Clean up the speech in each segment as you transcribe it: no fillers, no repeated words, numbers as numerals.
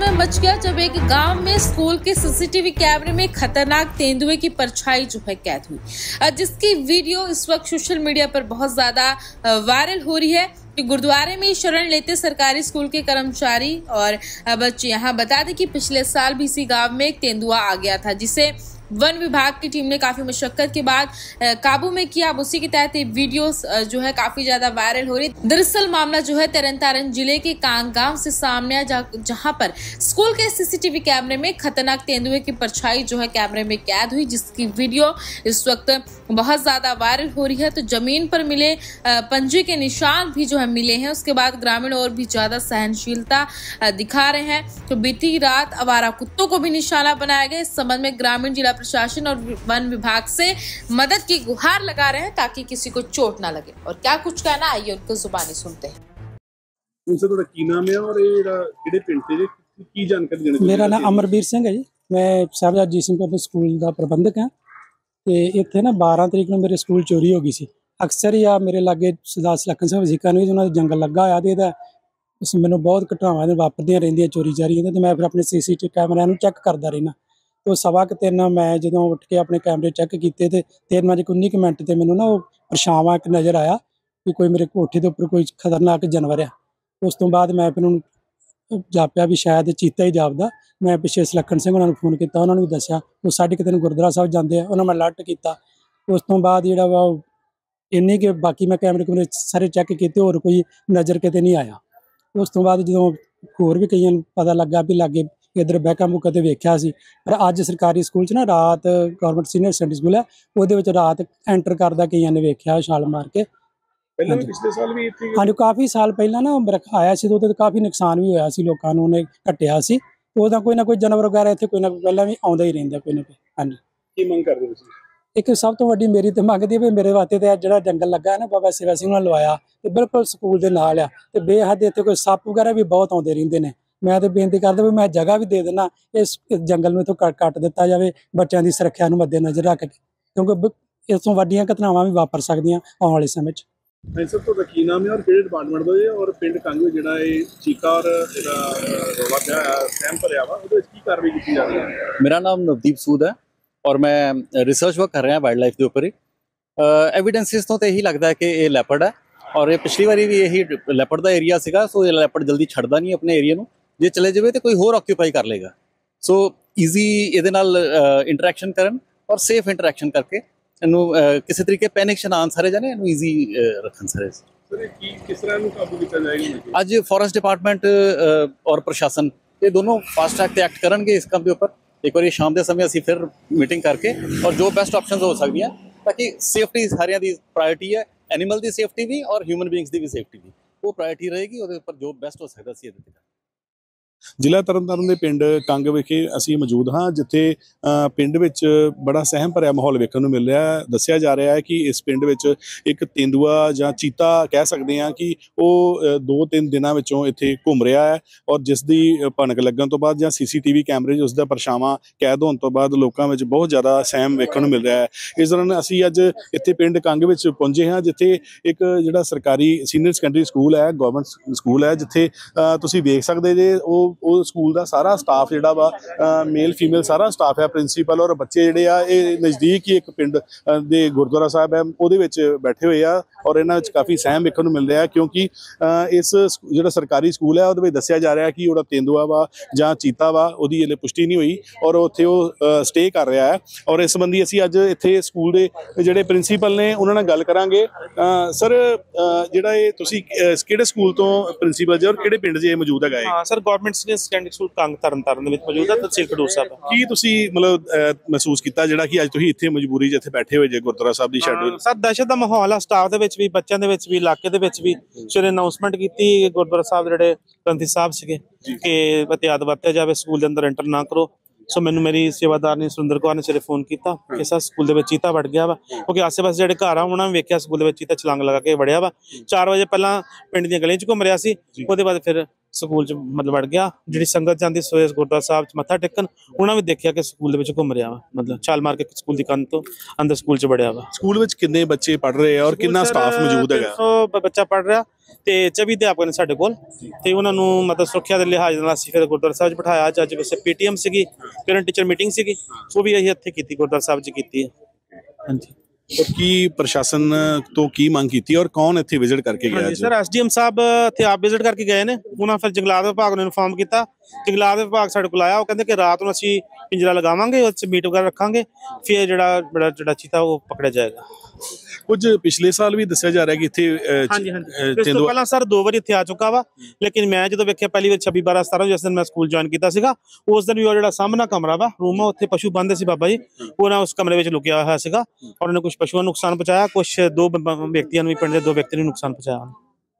समय मच गया जब एक गांव में स्कूल के सीसीटीवी कैमरे में खतरनाक तेंदुए की परछाई जो है कैद हुई, जिसकी वीडियो इस वक्त सोशल मीडिया पर बहुत ज्यादा वायरल हो रही है। गुरुद्वारे में शरण लेते सरकारी स्कूल के कर्मचारी और बच्चे यहाँ बता दें कि पिछले साल भी इसी गांव में एक तेंदुआ आ गया था, जिसे वन विभाग की टीम ने काफी मशक्कत के बाद काबू में किया। अब उसी के तहत ये वीडियोस जो है काफी ज्यादा वायरल हो रही है। दरअसल मामला जो है तरन जिले के कांग गांव से सामने आया, जहां पर स्कूल के सीसीटीवी कैमरे में खतरनाक तेंदुए की परछाई जो है कैमरे में कैद हुई, जिसकी वीडियो इस वक्त बहुत ज्यादा वायरल हो रही है। तो जमीन पर मिले पंजे के निशान भी जो है मिले हैं। उसके बाद ग्रामीण और भी ज्यादा सहनशीलता दिखा रहे हैं। तो बीती रात आवारा कुत्तों को भी निशाना बनाया गया। इस संबंध में ग्रामीण जिला प्रशासन और वन विभाग से मदद की गुहार लगा रहे हैं ताकि किसी को चोट ना लगे। और क्या कुछ कहना, आइए उनको जुबानी सुनते हैं। उनसे थोड़ा की नाम है और ये किहड़े पिंड ते की जानकारी देनी। मेरा नाम अमरवीर सिंह है जी। मैं साहबजाद जी सिंह पब्लिक स्कूल का प्रबंधक हाँ। तो इतने ना 12 तरीक को मेरे स्कूल चोरी हो गई सी। अक्सर ही आ मेरे लागे सरदार सुलक्खन सिंह वजीका ने उन्होंने जंगल लगा होया तो मैंने बहुत घटनावां वापरदियां रहिंदियां चोरी चारियां। तो मैं फिर अपने CCTV कैमरिਆਂ ਨੂੰ चैक करता रहना। तो 3:15 मैं जो उठ के अपने कैमरे चैक किए तो 13:19 मिनट से मैंने ना वो परछावां एक नज़र आया कि कोई मेरे कोठे के उपर कोई खतरनाक जानवर है। उस तो बाद मैं फिर जापिया भी शायद चीता ही जापदा। मैं पिछे सुलक्खन सिंह उन्होंने फोन किया, उन्होंने भी दसिया। वो 3:30 गुरुद्वारा साहब जाते हैं, उन्होंने मैं अलर्ट किया। उस तो बाद जो वा इन्नी कि बाकी मैं कैमरे सारे चैक किए, होर कोई नज़र किते नहीं आया। उस तो बाद जो होर भी कई पता लगा भी लागे इधर बहका मुक्का तो वेख्या सी। पर अज सरकारी स्कूल च ना रात गवर्नमेंट सीनियर सैकेंडरी स्कूल है, वो रात एंटर करदा कई ने वेख्या छाल मार के। पिछले साल भी हाँ जी, काफ़ी साल पहला ना आया सी तो काफ़ी नुकसान भी होया सी, लोगों ने उन्हें घट्टिया सी। तो कोई ना कोई जानवर वगैरह इत्थे कोई ना कोई पहला भी आउंदा ही रहिंदा कोई ना कोई। हाँ जी, की मंग करदे तुसीं? एक सब तो वड्डी मेरी तो मंगदी भी मेरे वास्ते तो जिहड़ा जंगल लगा है ना बाबा सेवा सिंह ने लवाया तो बिल्कुल स्कूल के नाल आ। तो बेहद इत्थे कोई सप वगैरह भी बहुत आउंदे रहिंदे ने। मैं तो बेनती करदा भी मैं जगह भी दे देना, इस जंगल में तो कट दिता जाए बच्चों की सुरक्षा को मद्देनजर रख के, क्योंकि इस तो वड्डियां घटनावां भी वापर सकदियां आउण वाले समय च। सर तो की नाम है और किहड़े डिपार्टमेंट दे और पिंड कंग जिहड़ा ये चीका और रौला पिया सहम भरिया वा उहदे विच की कार्रवाई कीती जा रही है? मेरा नाम नवदीप सूद है और मैं रिसर्च वर्क कर रहा वाइल्ड लाइफ के उपर ही। एविडेंसिस तो यही लगता है कि ये लैपर्ड है और ये पिछली बारी भी यही लैपर्ड का एरिया सीगा। सो ये लैपर्ड जल्दी छड्डदा नहीं अपने एरिया नूं, जे चले जाए तो कोई होर ऑक्यूपाई कर लेगा। सो ईजी ये इंटरैक्शन करन और सेफ इंटरैक्शन करके इनू किसी तरीके पैनिक ना आन सारे जाने इनू ईजी रखन सारे। किस तरह काबू किया जाएगा? अज फॉरेस्ट डिपार्टमेंट और प्रशासन ये दोनों फास्ट ट्रैक ते एक्ट करनगे इस काम के उपर। एक बार शाम के समय असीं फिर मीटिंग करके और जो बेस्ट ऑप्शन हो सकती हैं ताकि सेफ्टी सारियां दी प्रायोरिटी है, एनिमल की सेफ्टी भी और ह्यूमन बीइंग्स की भी सेफ्टी भी वो प्रायोरिटी रहेगी। और जो बेस्ट हो सकता सी ਜ਼ਿਲ੍ਹਾ ਤਰਨਤਾਰਨ ਦੇ ਪਿੰਡ ਕੰਗ ਵਿਖੇ ਅਸੀਂ ਮੌਜੂਦ ਹਾਂ, ਜਿੱਥੇ ਪਿੰਡ ਵਿੱਚ ਬੜਾ ਸਹਿਮ ਭਰਿਆ ਮਾਹੌਲ ਵੇਖਣ ਨੂੰ ਮਿਲ ਰਿਹਾ ਹੈ। ਦੱਸਿਆ ਜਾ ਰਿਹਾ ਹੈ ਕਿ ਇਸ ਪਿੰਡ ਵਿੱਚ ਇੱਕ ਤੇਂਦੂਆ ਜਾਂ ਚੀਤਾ ਕਹਿ ਸਕਦੇ ਹਾਂ ਕਿ ਉਹ 2-3 ਦਿਨਾਂ ਵਿੱਚੋਂ ਇੱਥੇ ਘੁੰਮ ਰਿਹਾ ਹੈ ਔਰ ਜਿਸ ਦੀ ਭਣਕ ਲੱਗਣ ਤੋਂ ਬਾਅਦ ਜਾਂ CCTV ਕੈਮਰੇ 'ਚ ਉਸ ਦਾ ਪਰਛਾਵਾਂ ਕੈਦ ਹੋਣ ਤੋਂ ਬਾਅਦ ਲੋਕਾਂ ਵਿੱਚ ਬਹੁਤ ਜ਼ਿਆਦਾ ਸਹਿਮ ਵੇਖਣ ਨੂੰ ਮਿਲ ਰਿਹਾ ਹੈ। ਇਸ ਦੌਰਾਨ ਅਸੀਂ ਅੱਜ ਇੱਥੇ ਪਿੰਡ ਕੰਗ ਵਿੱਚ ਪਹੁੰਚੇ ਹਾਂ, ਜਿੱਥੇ ਇੱਕ ਜਿਹੜਾ ਸਰਕਾਰੀ ਸੀਨੀਅਰ ਸੈਕੰਡਰੀ ਸਕੂਲ ਹੈ, ਗਵਰਨਮੈਂਟ ਸਕੂਲ ਹੈ, ਜਿੱਥੇ ਤੁਸੀਂ ਵੇਖ ਸਕਦੇ ਜੇ ਉਹ ਸਕੂਲ ਦਾ ਸਾਰਾ ਸਟਾਫ ਜਿਹੜਾ ਵਾ ਮੇਲ ਫੀਮੇਲ ਸਾਰਾ ਸਟਾਫ ਹੈ, ਪ੍ਰਿੰਸੀਪਲ ਔਰ ਬੱਚੇ ਜਿਹੜੇ ਆ ਇਹ ਨਜ਼ਦੀਕ ਹੀ ਇੱਕ ਪਿੰਡ ਦੇ ਗੁਰਦੁਆਰਾ ਸਾਹਿਬ ਹੈ ਉਹਦੇ ਵਿੱਚ ਬੈਠੇ ਹੋਏ ਆ ਔਰ ਇਹਨਾਂ ਵਿੱਚ ਕਾਫੀ ਸਹਿਮ ਵੇਖਣ ਨੂੰ ਮਿਲ ਰਿਹਾ ਕਿਉਂਕਿ ਇਸ ਜਿਹੜਾ ਸਰਕਾਰੀ ਸਕੂਲ ਹੈ ਉਹਦੇ ਵਿੱਚ ਦੱਸਿਆ ਜਾ ਰਿਹਾ ਕਿ ਉਹਦਾ ਤੇਂਦੂਆ ਵਾ ਜਾਂ ਚੀਤਾ ਵਾ ਉਹਦੀ ਹਲੇ ਪੁਸ਼ਟੀ ਨਹੀਂ ਹੋਈ ਔਰ ਉੱਥੇ ਉਹ ਸਟੇ ਕਰ ਰਿਹਾ ਹੈ। ਔਰ ਇਸ ਸੰਬੰਧੀ ਅਸੀਂ ਅੱਜ ਇੱਥੇ ਸਕੂਲ ਦੇ ਜਿਹੜੇ ਪ੍ਰਿੰਸੀਪਲ ਨੇ ਉਹਨਾਂ ਨਾਲ ਗੱਲ ਕਰਾਂਗੇ। ਸਰ ਜਿਹੜਾ ਇਹ ਤੁਸੀਂ ਕਿਹੜੇ ਸਕੂਲ ਤੋਂ ਪ੍ਰਿੰਸੀਪਲ ਜੇ ਔਰ ਕਿਹੜੇ ਪਿੰਡ 'ਚ ਇਹ ਮੌਜੂਦ ਹੈਗਾ? ਹਾਂ sir, government senior secondary school Kang Tarn Taran ਦੇ ਵਿੱਚ ਮੌਜੂਦ ਹੈ, ਤਹਿਸੀਲ ਖਡੂਰ ਸਾਹਿਬ। ਕੀ ਤੁਸੀਂ ਮਤਲਬ ਮਹਿਸੂਸ ਕੀਤਾ ਜਿਹੜਾ ਕਿ ਅੱਜ ਤੁਸੀਂ ਇੱਥੇ ਮਜਬੂਰੀ 'ਚ ਇੱਥੇ ਬੈਠੇ ਹੋਏ ਜੇ ਗੁਰਦੁਆਰਾ ਸਾਹਿਬ ਦੀ ਸ਼ੈਡੋ? ਸਰ ਦਹਿਸ਼ਤ ਦਾ ਮਾਹੌਲ ਆ ਸਟਾਫ ਦੇ ਵਿੱਚ ਵੀ, ਬੱਚਿਆਂ ਦੇ ਵਿੱਚ ਵੀ, ਇਲਾਕੇ ਦੇ ਵਿੱਚ ਵੀ। ਸਵੇਰੇ ਅਨਾਉਂਸਮੈਂਟ ਕੀਤੀ ਗੁਰਦੁਆਰਾ ਸਾਹਿਬ ਜਿਹੜੇ ਗ੍ਰੰਥੀ ਸਾਹਿਬ ਸੀਗੇ ਕਿ ਇਹਤਿਆਤ ਵਰਤਿਆ ਜਾਵੇ, ਸਕੂਲ ਦੇ ਅੰਦਰ ਐਂਟਰ ਨਾ ਕਰੋ। ਸੋ ਮੈਨੂੰ ਮੇਰੀ ਸੇਵਾਦਾਰ ਨੇ ਸੁਰਿੰਦਰ ਕੌਰ ਨੇ ਸਵੇਰੇ ਫੋਨ ਕੀਤਾ ਕਿ ਸਰ ਸਕੂਲ ਦੇ ਵਿੱਚ ਚੀਤਾ ਵੜ ਗਿਆ ਵਾ, ਕਿਉਂਕਿ ਆਸੇ ਪਾਸੇ ਜਿਹੜੇ ਘਰ ਆ ਉਹਨਾਂ ਨੇ ਵੇਖਿਆ ਸਕੂਲ ਦੇ ਵਿੱਚ ਚੀਤਾ ਛਲਾਂਗ ਲਗਾ ਕੇ ਵੜਿਆ ਵਾ। 4 ਵਜੇ ਪਹਿਲਾਂ ਪਿੰਡ ਦੀਆਂ ਗਲੀਆਂ 'ਚ ਘੁੰਮ ਰਿਹਾ ਸੀ, ਉਹਦੇ ਬਾਅਦ ਫਿਰ ਸਕੂਲ 'ਚ ਮਤਲਬ ਵੜ ਗਿਆ। ਜਿਹੜੀ ਸੰਗਤ ਜਾਂਦੀ ਸਵੇਰੇ ਗੁਰਦੁਆਰਾ ਸਾਹਿਬ 'ਚ ਮੱਥਾ ਟੇਕਣ, ਉਹਨਾਂ ਵੀ ਦੇਖਿਆ ਕਿ ਸਕੂਲ ਦੇ ਵਿੱਚ ਘੁੰਮ ਰਿਹਾ ਵਾ, ਮਤਲਬ ਛਾਲ ਮਾਰ ਕੇ ਸਕੂਲ ਦੀ ਕੰਧ ਤੋਂ ਅੰਦਰ ਸਕੂਲ 'ਚ ਵੜਿਆ ਵਾ। ਸਕੂਲ ਵਿੱਚ ਕਿੰਨੇ ਬੱਚੇ ਪੜ੍ਹ ਰਹੇ ਆ ਔਰ ਕਿੰਨਾ ਸਟਾਫ ਮੌਜੂਦ ਹੈਗਾ? 300 ਬੱਚਾ ਪੜ੍ਹ ਰਿਹਾ ਤੇ 24 ਅਧਿਆਪਕ ਨੇ ਸਾਡੇ ਕੋਲ, ਤੇ ਉਹਨਾਂ ਨੂੰ ਮਤਲਬ ਸੁਰੱਖਿਆ ਦੇ ਲਿਹਾਜ਼ ਨਾਲ ਅਸੀਂ ਫਿਰ ਗੁਰਦੁਆਰਾ ਸਾਹਿਬ 'ਚ ਬਿਠਾਇਆ। ਅੱਜ ਵੈਸੇ ਪੀਟੀਐਮ ਸੀਗੀ, ਪੇਰੈਂਟ ਟੀਚਰ ਮੀਟਿੰਗ ਸੀਗੀ, ਉਹ ਵੀ ਅਸੀਂ ਇੱਥੇ ਕੀਤੀ, ਗੁਰਦੁਆਰਾ ਸਾਹਿਬ 'ਚ ਕੀਤੀ ਹੈ। ਹਾਂਜੀ। ਔਰ ਕੀ ਪ੍ਰਸ਼ਾਸਨ ਤੋਂ ਕੀ ਮੰਗ ਕੀਤੀ ਔਰ ਕੌਣ ਇੱਥੇ ਵਿਜ਼ਿਟ ਕਰਕੇ ਗਿਆ ਹਾਂਜੀ ਅੱਜ? ਸਰ, ਐਸਡੀਐਮ ਸਾਹਿਬ ਇੱਥੇ ਆਪ ਵਿਜ਼ਿਟ ਕਰਕੇ ਗਏ ਨੇ। ਉਹਨਾਂ ਫਿਰ ਜੰਗਲਾਤ ਵਿਭਾਗ ਨੂੰ ਇਨਫੋਰਮ ਕੀਤਾ। ਜੰਗਲਾਤ ਵਿਭਾਗ ਸਾਡੇ ਕੋਲ ਆਇਆ, ਉਹ ਕਹਿੰਦੇ ਕਿ ਰਾਤ ਨੂੰ ਅਸੀਂ ਪਿੰਜਰਾ ਲਗਾਵਾਂਗੇ, ਉਹ 'ਚ ਮੀਟ ਵਗੈਰਾ ਰੱਖਾਂਗੇ, ਫਿਰ ਜਿਹੜਾ ਚੀਤਾ ਉਹ ਪਕੜਿਆ ਜਾਏਗਾ। ਕੁਝ ਪਿਛਲੇ ਸਾਲ ਵੀ ਦੱਸਿਆ ਜਾ ਰਿਹਾ ਕਿ ਇੱਥੇ ਹਾਂਜੀ ਇਸ ਤੋਂ ਪਹਿਲਾਂ ਸਰ 2 ਵਾਰੀ ਇੱਥੇ ਆ ਚੁੱਕਾ ਵਾ, ਲੇਕਿਨ ਮੈਂ ਜਦੋਂ ਵੇਖਿਆ ਪਹਿਲੀ ਵਾਰ 26 12 17 ਜਿਸ ਦਿਨ ਮੈਂ ਸਕੂਲ ਜੁਆਇਨ ਕੀਤਾ ਸੀਗਾ, ਉਸ ਦਿਨ ਵੀ ਉਹ ਜਿਹੜਾ ਸਾਹਮਣਾ ਕਮਰਾ ਵਾ ਰੂਮ ਆ, ਉੱਥੇ ਪਸ਼ੂ ਬੰਨ੍ਹਦੇ ਸੀ ਬਾਬਾ ਜੀ, ਉਹਨਾਂ ਉਸ ਕਮਰੇ ਵਿੱਚ ਲੁਕਿਆ ਹੋਇਆ ਸੀਗਾ ਔਰ ਉਹਨੇ ਕੁਝ ਪਸ਼ੂਆਂ ਨੂੰ ਨੁਕਸਾਨ ਪਹੁੰਚਾਇਆ, ਕੁਝ 2 ਵਿਅਕਤੀਆਂ ਨੂੰ ਵੀ, ਪਿੰਡ ਦੇ 2 ਵਿਅਕਤੀਆਂ ਨੂੰ ਨੁਕਸਾਨ ਪਹੁੰਚਾਇਆ।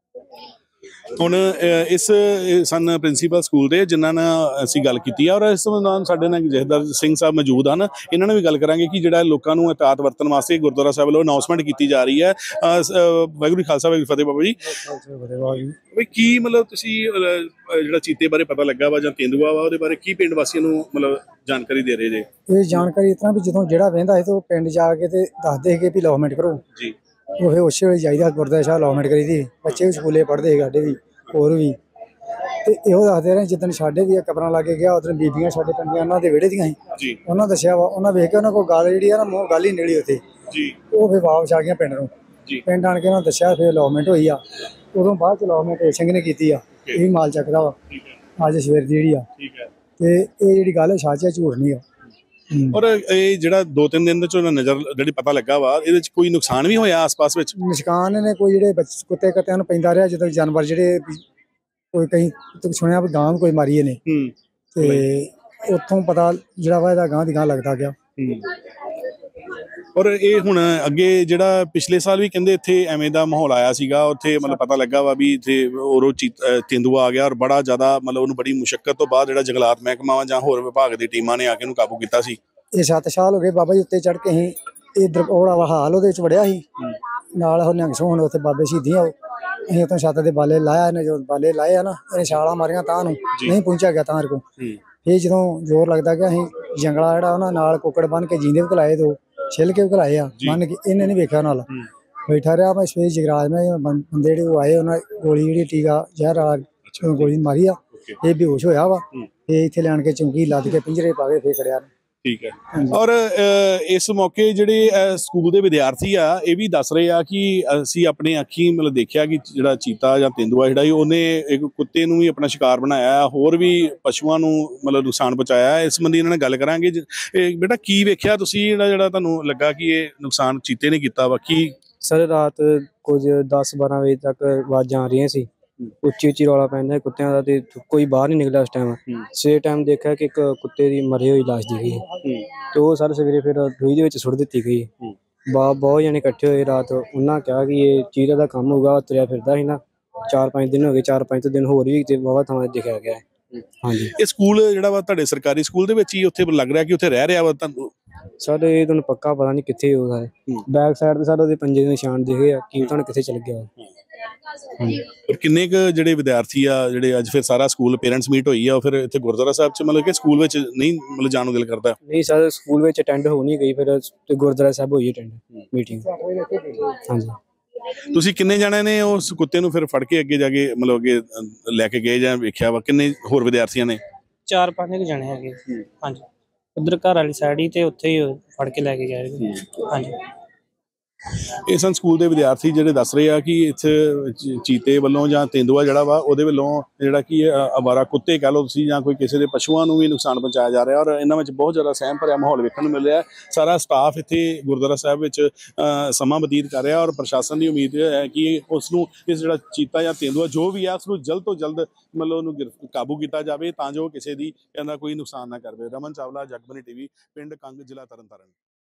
ਹੁਣ ਇਸ ਸਨ ਪ੍ਰਿੰਸੀਪਲ ਸਕੂਲ ਦੇ ਜਿਨ੍ਹਾਂ ਨਾਲ ਅਸੀਂ ਗੱਲ ਕੀਤੀ ਹੈ ਔਰ ਇਸ ਦੌਰਾਨ ਸਾਡੇ ਨਾਲ ਜਥੇਦਾਰ ਸਿੰਘ ਸਾਹਿਬ ਮੌਜੂਦ ਹਨ। ਇਹਨਾਂ ਨਾਲ ਵੀ ਗੱਲ ਕਰਾਂਗੇ ਕਿ ਜਿਹੜਾ ਲੋਕਾਂ ਨੂੰ ਇਤਾਅਤ ਵਰਤਣ ਵਾਸਤੇ ਗੁਰਦੁਆਰਾ ਸਾਹਿਬ ਵੱਲੋਂ ਅਨਾਉਂਸਮੈਂਟ ਕੀਤੀ ਜਾ ਰਹੀ ਹੈ। ਵਾਹਿਗੁਰੂ ਜੀ ਖਾਲਸਾ ਵਾਹਿਗੁਰੂ ਫਤਿਹ। ਬਾਬਾ ਜੀ ਵੀ ਕੀ ਮਤਲਬ ਤੁਸੀਂ ਜਿਹੜਾ ਚੀਤੇ ਬਾਰੇ ਪਤਾ ਲੱਗਾ ਵਾ ਜਾਂ ਤੇਂਦੂਆ ਵਾ, ਉਹਦੇ ਬਾਰੇ ਕੀ ਪਿੰਡ ਵਾਸੀਆਂ ਨੂੰ ਮਤਲਬ ਜਾਣਕਾਰੀ ਦੇ ਰਹੇ ਜੇ? ਇਹ ਜਾਣਕਾਰੀ ਇਸ ਤਰ੍ਹਾਂ ਵੀ ਜਦੋਂ ਜਿਹੜਾ ਵਹਿੰਦਾ ਹੈ ਤਾਂ ਉਹ ਪਿੰਡ ਜਾ ਕੇ ਤੇ ਦੱਸਦੇ ਹੈਗੇ ਵੀ ਅਲਾਟਮੈਂਟ ਕਰੋ ਜੀ। ਉਹ ਉਸੇ ਵੇਲੇ ਜਾਈਦਾ ਗੁਰਦੁਆਰਾ ਸਾਹਿਬ ਅਲਾਟਮੈਂਟ ਕਰੀ ਦੀ। ਬੱਚੇ ਵੀ ਸਕੂਲੇ ਪੜ੍ਹਦੇ ਸਾਡੇ ਵੀ ਹੋਰ ਵੀ, ਤੇ ਇਹੋ ਦੱਸਦੇ ਰਹੇ ਜਿੱਦਣ ਸਾਡੇ ਵੀ ਕਬਰਾਂ ਲਾਗੇ ਗਿਆ ਉਦੋਂ ਬੀਬੀਆਂ ਸਾਡੇ ਪਿੰਡੀਆਂ ਉਹਨਾਂ ਦੇ ਵਿਹੜੇ ਦੀਆਂ ਸੀ, ਉਹਨਾਂ ਦੱਸਿਆ ਵਾ, ਉਹਨਾਂ ਵੇਖ ਕੇ ਉਹਨਾਂ ਕੋਲ ਗੱਲ ਜਿਹੜੀ ਆ ਨਾ ਮੂੰਹ ਗੱਲ ਹੀ ਨਿਕਲੀ ਉੱਥੇ ਜੀ। ਉਹ ਫਿਰ ਵਾਪਸ ਆ ਗਈਆਂ ਪਿੰਡ ਨੂੰ, ਪਿੰਡ ਆਣ ਕੇ ਉਹਨਾਂ ਦੱਸਿਆ, ਫਿਰ ਅਲਾਟਮੈਂਟ ਹੋਈ ਆ। ਉਦੋਂ ਬਾਅਦ ਚ ਅਲਾਟਮੈਂਟ ਸਿੰਘ ਨੇ ਕੀਤੀ ਆ, ਇਹ ਮਾਲ ਚੱਕਦਾ ਵਾ ਅੱਜ ਸਵੇਰ ਦੀ ਜਿਹੜੀ ਆ, ਤੇ ਇਹ ਜਿਹੜੀ ਗੱਲ ਹੈ ਸੱਚ ਹੈ, ਝੂਠ ਨਹੀਂ ਆ। ਔਰ ਇਹ ਜਿਹੜਾ 2-3 ਦਿਨ ਦੇ ਚ ਨਜ਼ਰ ਜਿਹੜੀ ਪਤਾ ਲੱਗਾ ਵਾ, ਇਹਦੇ ਚ ਕੋਈ ਨੁਕਸਾਨ ਵੀ ਹੋਇਆ ਆਸ-ਪਾਸ ਵਿੱਚ? ਨੁਕਸਾਨ ਨੇ ਕੋਈ ਜਿਹੜੇ ਕੁੱਤੇ ਕੱਤਿਆਂ ਨੂੰ ਪੈਂਦਾ ਰਿਹਾ, ਜਦੋਂ ਜਾਨਵਰ ਜਿਹੜੇ ਕੋਈ ਕਈ ਸੁਣਿਆ ਵੀ ਗਾਂ ਕੋਈ ਮਾਰੀ ਇਹਨੇ, ਤੇ ਉੱਥੋਂ ਪਤਾ ਜਿਹੜਾ ਵਾ ਇਹਦਾ ਗਾਂ ਦੀ ਗਾਂ ਲੱਗਦਾ ਗਿਆ। ਔਰ ਇਹ ਹੁਣ ਅੱਗੇ ਜਿਹੜਾ ਪਿਛਲੇ ਸਾਲ ਵੀ ਕਹਿੰਦੇ ਇੱਥੇ ਐਵੇਂ ਦਾ ਮਾਹੌਲ ਆਇਆ ਸੀਗਾ, ਉੱਥੇ ਮਤਲਬ ਪਤਾ ਲੱਗਾ ਵਾ ਵੀ ਇੱਥੇ ਉਹ ਤੇਂਦੂਆ ਆ ਗਿਆ ਔਰ ਬੜਾ ਜ਼ਿਆਦਾ ਮਤਲਬ ਉਹਨੂੰ ਬੜੀ ਮੁਸ਼ੱਕਤ ਤੋਂ ਬਾਅਦ ਜਿਹੜਾ ਜੰਗਲਾਤ ਮਹਿਕਮਾ ਜਾਂ ਹੋਰ ਵਿਭਾਗ ਦੀ ਟੀਮਾਂ ਨੇ ਆ ਕੇ ਉਹਨੂੰ ਕਾਬੂ ਕੀਤਾ ਸੀ। ਇਹ 7 ਸਾਲ ਹੋ ਗਏ ਬਾਬਾ ਜੀ ਉੱਤੇ ਚੜ੍ਹ ਕੇ ਅਸੀਂ ਇਹ ਉਹੜਾ ਹਾਲ ਉਹਦੇ ਵਿੱਚ ਵੜਿਆ ਸੀ, ਨਾਲ ਉਹ ਨਿਹੰਗ ਸਿੰਘ ਉੱਥੇ ਬਾਬੇ ਸ਼ਹੀਦੀਆਂ, ਅਸੀਂ ਉੱਥੋਂ ਛੱਤ ਦੇ ਬਾਲੇ ਲਾਇਆ, ਇਹਨੇ ਜੋ ਬਾਲੇ ਲਾਏ ਆ ਨਾ, ਇਹਨੇ ਛਾਲਾਂ ਮਾਰੀਆਂ ਤਾਂ ਨੂੰ ਨਹੀਂ ਪਹੁੰਚਿਆ ਗਿਆ ਤਾਂ ਕੋ। ਫਿਰ ਜਦੋਂ ਜ਼ੋਰ ਲੱਗਦਾ ਗਿਆ, ਅਸੀਂ ਜੰਗਲਾ ਜਿਹੜਾ ਉਹਨਾਂ ਨਾਲ ਕੁੱਕੜ ਬੰਨ ਕੇ ਜੀਂਦੇ ਵੀ ਘਲਾਏ, 2 ਛਿੱਲ ਕੇ ਵੀ ਘਲਾਏ ਆ ਬੰਨ ਕੇ, ਇਹਨੇ ਨਹੀਂ ਵੇਖਿਆ ਨਾਲ ਬੈਠਾ ਰਿਹਾ। ਮੈਂ ਸਵੇਰੇ ਜਗਰਾਜ ਮੈਂ ਬੰਦੇ ਜਿਹੜੇ ਉਹ ਆਏ, ਉਹਨਾਂ ਗੋਲੀ ਜਿਹੜੀ ਟੀਕਾ ਜ਼ਹਿਰ ਵਾਲਾ ਗੋਲੀ ਮਾਰੀ ਆ, ਇਹ ਬੇਹੋਸ਼ ਹੋਇਆ ਵਾ, ਇਹ ਇੱਥੇ ਲਿਆਣ ਕੇ ਚੌਂਕੀ ਲੱਦ ਕੇ ਪਿੰਜਰੇ ਪਾ ਕੇ ਫੇਰ ਖੜਿਆ। ਠੀਕ ਹੈ। ਔਰ ਇਸ ਮੌਕੇ ਜਿਹੜੇ ਸਕੂਲ ਦੇ ਵਿਦਿਆਰਥੀ ਆ ਇਹ ਵੀ ਦੱਸ ਰਹੇ ਆ ਕਿ ਅਸੀਂ ਆਪਣੇ ਅੱਖੀਂ ਮਤਲਬ ਦੇਖਿਆ ਕਿ ਜਿਹੜਾ ਚੀਤਾ ਜਾਂ ਤੇਂਦੂਆ ਜਿਹੜਾ ਉਹਨੇ ਇੱਕ ਕੁੱਤੇ ਨੂੰ ਵੀ ਆਪਣਾ ਸ਼ਿਕਾਰ ਬਣਾਇਆ, ਹੋਰ ਵੀ ਪਸ਼ੂਆਂ ਨੂੰ ਮਤਲਬ ਨੁਕਸਾਨ ਪਹੁੰਚਾਇਆ। ਇਸ ਸੰਬੰਧੀ ਇਹਨਾਂ ਨਾਲ ਗੱਲ ਕਰਾਂਗੇ। ਬੇਟਾ ਕੀ ਵੇਖਿਆ ਤੁਸੀਂ ਜਿਹੜਾ ਤੁਹਾਨੂੰ ਲੱਗਾ ਕਿ ਇਹ ਨੁਕਸਾਨ ਚੀਤੇ ਨੇ ਕੀਤਾ ਵਾ? ਕੀ ਸਰ ਰਾਤ ਕੁਝ 10-12 ਵਜੇ ਤੱਕ ਆਵਾਜ਼ਾਂ ਆ ਰਹੀਆਂ ਸੀ, ਉੱਚੀ ਰੌਲਾ ਪੈਂਦਾ ਕੁੱਤਿਆਂ ਦਾ, ਤੇ ਕੋਈ ਬਾਹਰ ਨਹੀਂ ਨਿਕਲਿਆ ਉਸ ਟਾਈਮ। ਸਵੇਰ ਟਾਈਮ ਦੇਖਿਆ ਕਿ ਇੱਕ ਕੁੱਤੇ ਦੀ ਮਰੀ ਹੋਈ ਲਾਸ਼ ਦਿਖੀ, ਤੇ ਉਹ ਸਰ ਸਵੇਰੇ ਫਿਰ ਰੂਈ ਦੇ ਵਿੱਚ ਸੁੱਟ ਦਿੱਤੀ ਗਈ। ਬਹੁਤ ਜਣੇ ਇਕੱਠੇ ਹੋਏ ਰਾਤ, ਉਹਨਾਂ ਕਿਹਾ ਕਿ ਇਹ ਚੀਤਾ ਦਾ ਕੰਮ ਹੋਊਗਾ, ਤੁਰਿਆ ਫਿਰਦਾ ਸੀ ਨਾ। 4-5 ਦਿਨ ਹੋ ਗਏ, 4-5 ਦਿਨ ਹੋਰ ਵੀ ਤੇ ਵਾਹਵਾ ਥਾਂ ਦਿਖਿਆ ਗਿਆ। ਹਾਂਜੀ, ਇਹ ਸਕੂਲ ਜਿਹੜਾ ਵਾ ਤੁਹਾਡੇ ਸਰਕਾਰੀ ਸਕੂਲ ਦੇ ਵਿੱਚ ਹੀ ਉੱਥੇ ਲੱਗ ਰਿਹਾ ਕਿ ਉੱਥੇ ਰਹਿ ਰਿਹਾ ਵਾ ਤੁਹਾਨੂੰ? ਸਰ ਇਹ ਤੁਹਾਨੂੰ ਪੱਕਾ ਪਤਾ ਨਹੀਂ ਕਿੱਥੇ ਹੋਊਗਾ। ਬੈਕ ਸਾਈਡ ਤੇ ਸਾਡੇ ਉਹਦੇ ਪੰਜੇ ਦੇ ਨਿਸ਼ਾਨ ਦਿਖੇ ਆ, ਕੀ ਤੁਹਾਨੂੰ ਕਿੱਥੇ ਚਲ ਗਿਆ। ਕਿੰਨੇ ਕੁ ਜਿਹੜੇ ਵਿਦਿਆਰਥੀ ਆ ਜਿਹੜੇ ਅੱਜ ਫਿਰ ਸਾਰਾ ਸਕੂਲ ਪੇਰੈਂਟਸ ਮੀਟ ਹੋਈ ਆ, ਉਹ ਫਿਰ ਇੱਥੇ ਗੁਰਦੁਆਰਾ ਸਾਹਿਬ ਚ ਮਤਲਬ ਕਿ ਸਕੂਲ ਵਿੱਚ ਨਹੀਂ ਮਤਲਬ ਜਾਣ ਨੂੰ ਦਿਲ ਕਰਦਾ? ਨਹੀਂ ਸਰ, ਸਕੂਲ ਵਿੱਚ ਅਟੈਂਡ ਹੋ ਨਹੀਂ ਗਈ, ਫਿਰ ਤੇ ਗੁਰਦੁਆਰਾ ਸਾਹਿਬ ਹੋਈ ਅਟੈਂਡ ਮੀਟਿੰਗ। ਹਾਂਜੀ। ਤੁਸੀਂ ਕਿੰਨੇ ਜਣੇ ਨੇ ਉਸ ਕੁੱਤੇ ਨੂੰ ਫਿਰ ਫੜ ਕੇ ਅੱਗੇ ਜਾ ਕੇ ਮਤਲਬ ਅੱਗੇ ਲੈ ਕੇ ਗਏ ਜਾਂ ਵੇਖਿਆ ਵਾ? ਕਿੰਨੇ ਹੋਰ ਵਿਦਿਆਰਥੀਆਂ ਨੇ? 4-5 ਜਣੇ ਹੈਗੇ। ਹਾਂਜੀ, ਉਧਰ ਘਰ ਵਾਲੀ ਸਾਈਡ ਹੀ ਤੇ ਉੱਥੇ ਹੀ ਫੜ ਕੇ ਲੈ ਕੇ ਗਏ। ਹਾਂਜੀ। ਇਹ ਸਨ ਸਕੂਲ ਦੇ ਵਿਦਿਆਰਥੀ ਜਿਹੜੇ ਦੱਸ ਰਹੇ ਆ ਕਿ ਇੱਥੇ ਚੀਤੇ ਵੱਲੋਂ ਜਾਂ ਤੇਂਦੂਆ ਜਿਹੜਾ ਵਾ ਉਹਦੇ ਵੱਲੋਂ ਜਿਹੜਾ ਕਿ ਅਵਾਰਾ ਕੁੱਤੇ ਕਹਿ ਲਓ ਤੁਸੀਂ, ਜਾਂ ਕੋਈ ਕਿਸੇ ਦੇ ਪਸ਼ੂਆਂ ਨੂੰ ਵੀ ਨੁਕਸਾਨ ਪਹੁੰਚਾਇਆ ਜਾ ਰਿਹਾ। ਔਰ ਇਹਨਾਂ ਵਿੱਚ ਬਹੁਤ ਜ਼ਿਆਦਾ ਸਹਿਮ ਭਰਿਆ ਮਾਹੌਲ ਵੇਖਣ ਨੂੰ ਮਿਲ ਰਿਹਾ। ਸਾਰਾ ਸਟਾਫ ਇੱਥੇ ਗੁਰਦੁਆਰਾ ਸਾਹਿਬ ਵਿੱਚ ਸਮਾਂ ਬਤੀਤ ਕਰ ਰਿਹਾ ਔਰ ਪ੍ਰਸ਼ਾਸਨ ਦੀ ਉਮੀਦ ਹੈ ਕਿ ਉਸ ਨੂੰ ਇਸ ਜਿਹੜਾ ਚੀਤਾ ਜਾਂ ਤੇਂਦੂਆ ਜੋ ਵੀ ਆ ਉਸ ਨੂੰ ਜਲਦ ਤੋਂ ਜਲਦ ਮਤਲਬ ਉਹਨੂੰ ਕਾਬੂ ਕੀਤਾ ਜਾਵੇ, ਤਾਂ ਜੋ ਕਿਸੇ ਦੀ ਇਹਦਾ ਕੋਈ ਨੁਕਸਾਨ ਨਾ ਕਰਵੇ। ਰਮਨ ਚਾਵਲਾ, ਜਗਬਾਣੀ ਟੀਵੀ, ਪਿੰਡ ਕੰਗ, ਜ਼ਿਲ੍ਹਾ ਤਰਨਤਾਰਨ।